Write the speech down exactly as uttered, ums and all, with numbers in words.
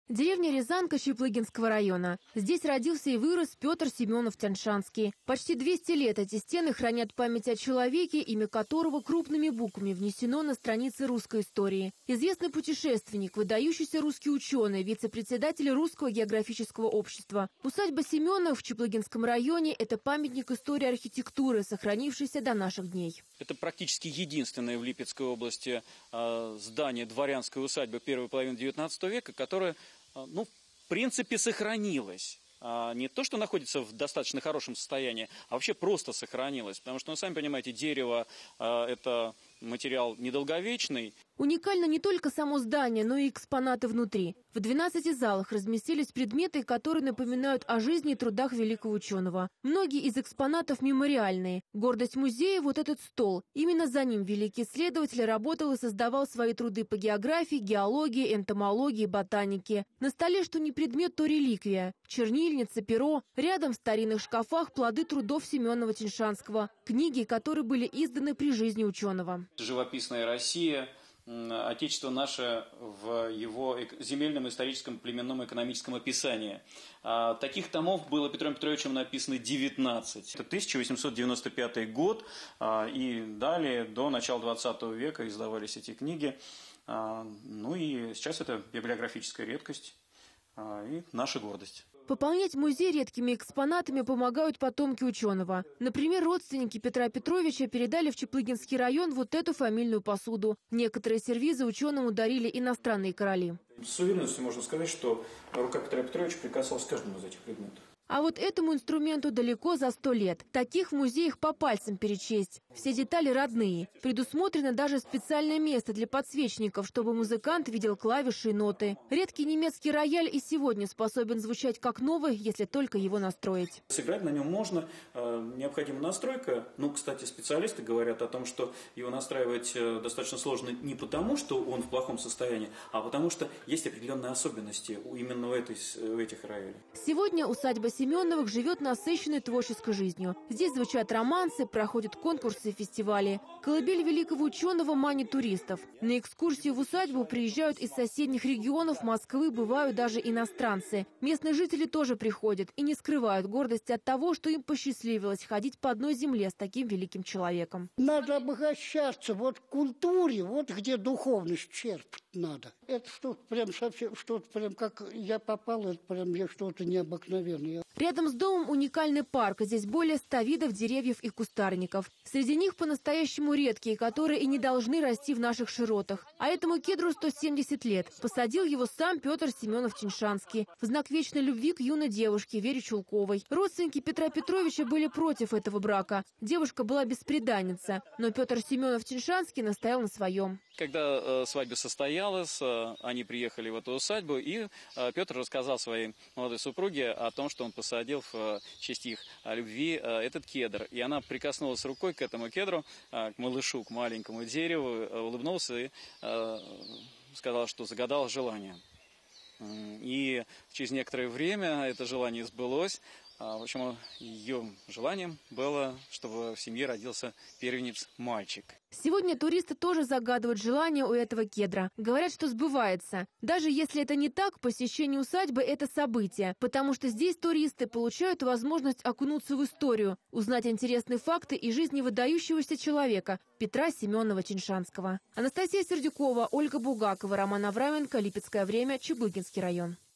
Деревня Рязанка Чаплыгинского района. Здесь родился и вырос Петр Семенов-Тяньшанский. Почти двести лет эти стены хранят память о человеке, имя которого крупными буквами внесено на страницы русской истории. Известный путешественник, выдающийся русский ученый, вице-председатель Русского географического общества. Усадьба Семенов в Чаплыгинском районе – это памятник истории архитектуры, сохранившийся до наших дней. Это практически единственное в Липецкой области э, здание дворянской усадьбы первой половины девятнадцатого века, которое, э, ну, в принципе, сохранилось. А не то, что находится в достаточно хорошем состоянии, а вообще просто сохранилось. Потому что, ну, сами понимаете, дерево э, – это материал недолговечный. Уникально не только само здание, но и экспонаты внутри. В двенадцати залах разместились предметы, которые напоминают о жизни и трудах великого ученого. Многие из экспонатов мемориальные. Гордость музея – вот этот стол. Именно за ним великий исследователь работал и создавал свои труды по географии, геологии, энтомологии, ботанике. На столе что ни предмет, то реликвия. Чернильница, перо. Рядом в старинных шкафах плоды трудов Семенова-Тяньшанского. Книги, которые были изданы при жизни ученого. Живописная Россия. Отечество наше в его земельном, историческом, племенном, экономическом описании. А таких томов было Петром Петровичем написано девятнадцать. Это тысяча восемьсот девяносто пятый год, и далее до начала двадцатого века издавались эти книги. Ну и сейчас это библиографическая редкость и наша гордость. Пополнять музей редкими экспонатами помогают потомки ученого. Например, родственники Петра Петровича передали в Чаплыгинский район вот эту фамильную посуду. Некоторые сервизы ученому дарили иностранные короли. С уверенностью можно сказать, что рука Петра Петровича прикасалась к каждому из этих предметов. А вот этому инструменту далеко за сто лет. Таких в музеях по пальцам перечесть. Все детали родные. Предусмотрено даже специальное место для подсвечников, чтобы музыкант видел клавиши и ноты. Редкий немецкий рояль и сегодня способен звучать как новый, если только его настроить. Сыграть на нем можно. Необходима настройка. Ну, кстати, специалисты говорят о том, что его настраивать достаточно сложно не потому, что он в плохом состоянии, а потому что есть определенные особенности именно в, этой, в этих роялях. Сегодня усадьба Семеновых живет насыщенной творческой жизнью. Здесь звучат романсы, проходят конкурсы и фестивали. Колыбель великого ученого манит туристов. На экскурсию в усадьбу приезжают из соседних регионов Москвы, бывают даже иностранцы. Местные жители тоже приходят и не скрывают гордости от того, что им посчастливилось ходить по одной земле с таким великим человеком. Надо обогащаться вот культуре, вот где духовность черпать надо. Это что-то прям совсем, что-то прям как я попал, это прям что-то необыкновенное. Рядом с домом уникальный парк. Здесь более ста видов деревьев и кустарников. Среди них по-настоящему редкие, которые и не должны расти в наших широтах. А этому кедру сто семьдесят лет. Посадил его сам Петр Семенов-Тяньшанский. В знак вечной любви к юной девушке Вере Чулковой. Родственники Петра Петровича были против этого брака. Девушка была бесприданница. Но Петр Семенов-Тяньшанский настоял на своем. Когда э, свадьба состоялась, э, они приехали в эту усадьбу, и э, Петр рассказал своей молодой супруге о том, что он посадил в э, честь их э, любви э, этот кедр. И она прикоснулась рукой к этому кедру, э, к малышу, к маленькому дереву, э, улыбнулся и э, сказал, что загадал желание. И через некоторое время это желание сбылось. В общем, ее желанием было, чтобы в семье родился первенец-мальчик. Сегодня туристы тоже загадывают желание у этого кедра. Говорят, что сбывается. Даже если это не так, посещение усадьбы – это событие. Потому что здесь туристы получают возможность окунуться в историю, узнать интересные факты и жизни выдающегося человека Петра Семенова-Тяньшанского. Анастасия Сердюкова, Ольга Бугакова, Роман Авраменко, Липецкое время, Чаплыгинский район.